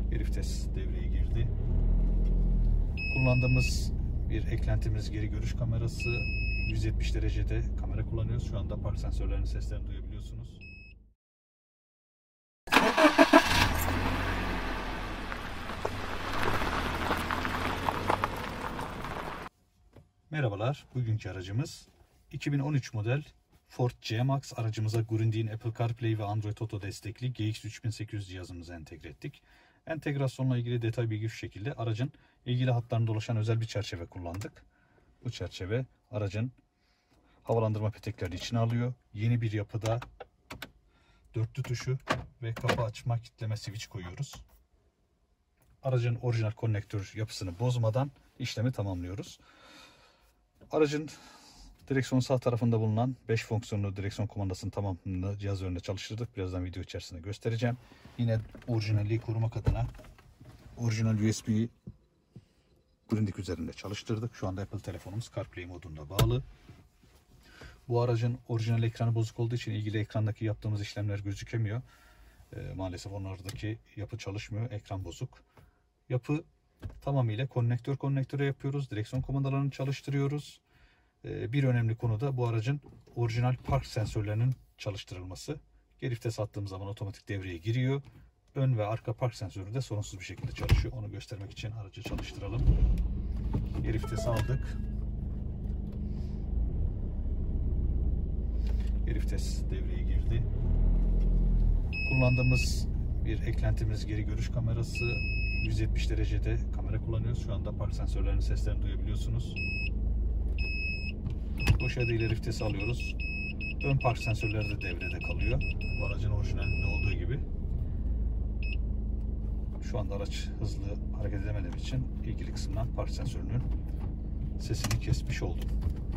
Geri vites devreye girdi. Kullandığımız bir eklentimiz geri görüş kamerası. 170 derecede kamera kullanıyoruz. Şu anda park sensörlerinin seslerini duyabiliyorsunuz. Merhabalar. Bugünkü aracımız 2013 model Ford C-Max. Aracımıza Grundig'in Apple CarPlay ve Android Auto destekli GX3800 cihazımızı entegre ettik. Entegrasyonla ilgili detay bilgi şu şekilde. Aracın ilgili hatlarında dolaşan özel bir çerçeve kullandık. Bu çerçeve aracın havalandırma peteklerini içine alıyor. Yeni bir yapıda dörtlü tuşu ve kapı açma kilitleme switch koyuyoruz. Aracın orijinal konnektör yapısını bozmadan işlemi tamamlıyoruz. Aracın direksiyonun sağ tarafında bulunan 5 fonksiyonlu direksiyon kumandasının tamamını cihaz üzerinde çalıştırdık. Birazdan video içerisinde göstereceğim. Yine orijinalliği korumak adına orijinal USB'yi Grundig üzerinde çalıştırdık. Şu anda Apple telefonumuz CarPlay modunda bağlı. Bu aracın orijinal ekranı bozuk olduğu için ilgili ekrandaki yaptığımız işlemler gözükemiyor. Maalesef onlardaki yapı çalışmıyor. Ekran bozuk. Yapı tamamıyla konektöre yapıyoruz. Direksiyon kumandalarını çalıştırıyoruz. Bir önemli konu da bu aracın orijinal park sensörlerinin çalıştırılması. Geri vites attığım zaman otomatik devreye giriyor. Ön ve arka park sensörü de sorunsuz bir şekilde çalışıyor. Onu göstermek için aracı çalıştıralım. Geri vites aldık. Geri vites devreye girdi. Kullandığımız bir eklentimiz geri görüş kamerası. 170 derecede kamera kullanıyoruz. Şu anda park sensörlerinin seslerini duyabiliyorsunuz. Bu şekilde ileri vitesi alıyoruz. Ön park sensörleri de devrede kalıyor. Bu aracın orijinalinde olduğu gibi. Şu anda araç hızlı hareket edemediğim için ilgili kısımdan park sensörünün sesini kesmiş oldum.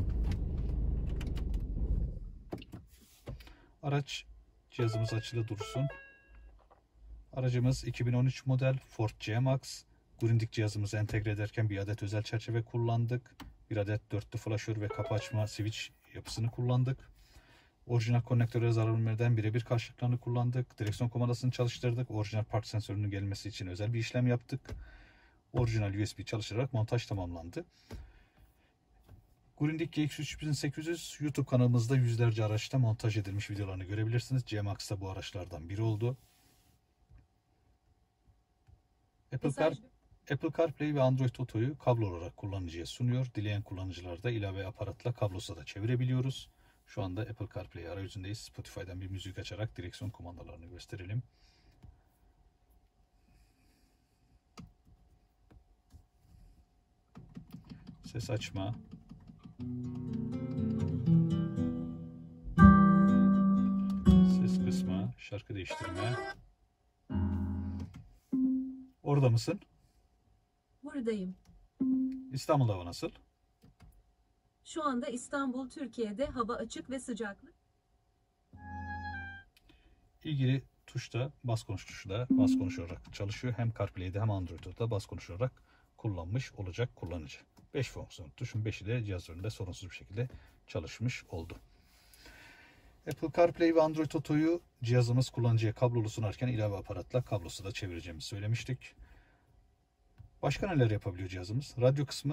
Araç cihazımız açılı dursun. Aracımız 2013 model Ford C-Max. Grundig cihazımızı entegre ederken bir adet özel çerçeve kullandık. Bir adet dörtlü flaşör ve kapı açma switch yapısını kullandık. Orijinal konnektöre zarar vermeden birebir karşılıklarını kullandık. Direksiyon kumandasını çalıştırdık. Orijinal park sensörünün gelmesi için özel bir işlem yaptık. Orijinal USB çalıştırarak montaj tamamlandı. Grundig GX3800 YouTube kanalımızda yüzlerce araçta montaj edilmiş videolarını görebilirsiniz. C-Max da bu araçlardan biri oldu. Apple CarPlay ve Android Auto'yu kablo olarak kullanıcıya sunuyor. Dileyen kullanıcılar da ilave aparatla kablosa da çevirebiliyoruz. Şu anda Apple CarPlay arayüzündeyiz. Spotify'dan bir müzik açarak direksiyon kumandalarını gösterelim. Ses açma. Ses kısma, şarkı değiştirme. Orada mısın? Buradayım. İstanbul'da hava nasıl? Şu anda İstanbul, Türkiye'de hava açık ve sıcaklık. İlgili tuşta bas konuş tuşu da bas konuşarak çalışıyor. Hem CarPlay'de hem Android'de bas konuşarak kullanmış olacak kullanıcı. 5 fonksiyon tuşun 5'i de cihaz üzerinde sorunsuz bir şekilde çalışmış oldu. Apple CarPlay ve Android Auto'yu cihazımız kullanıcıya kablolu sunarken ilave aparatla kablosu da çevireceğimizi söylemiştik. Başka neler yapabiliyor cihazımız? Radyo kısmı.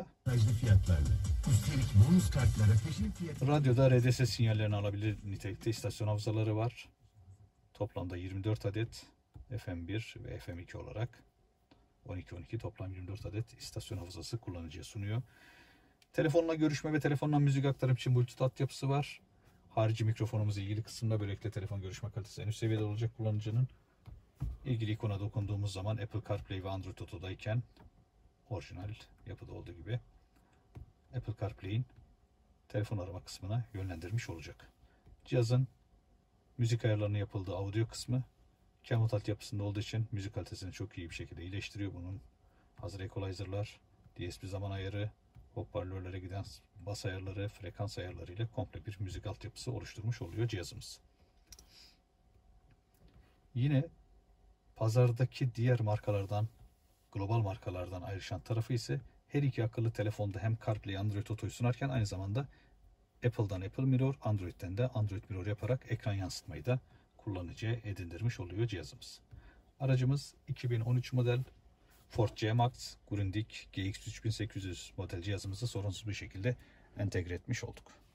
Radyoda RDS sinyallerini alabilir nitelikte istasyon hafızaları var. Toplamda 24 adet FM1 ve FM2 olarak 12 toplam 24 adet istasyon hafızası kullanıcıya sunuyor. Telefonla görüşme ve telefonla müzik aktarım için Bluetooth altyapısı var. Harici mikrofonumuz ilgili kısımda, böylelikle telefon görüşme kalitesi en üst seviyede olacak kullanıcının. İlgili ikona dokunduğumuz zaman Apple CarPlay ve Android Auto'dayken orijinal yapıda olduğu gibi Apple CarPlay'in telefon arama kısmına yönlendirmiş olacak. Cihazın müzik ayarlarının yapıldığı audio kısmı Kenwood altyapısında olduğu için müzik kalitesini çok iyi bir şekilde iyileştiriyor. Bunun hazır equalizer'lar, DSP zaman ayarı, hoparlörlere giden bas ayarları, frekans ayarları ile komple bir müzik altyapısı oluşturmuş oluyor cihazımız. Yine pazardaki diğer markalardan, global markalardan ayrışan tarafı ise her iki akıllı telefonda hem CarPlay, Android Auto'yu sunarken aynı zamanda Apple'dan Apple Mirror, Android'den de Android Mirror yaparak ekran yansıtmayı da kullanıcıya edindirmiş oluyor cihazımız. Aracımız 2013 model Ford C-Max Grundig GX 3800 model cihazımızı sorunsuz bir şekilde entegre etmiş olduk.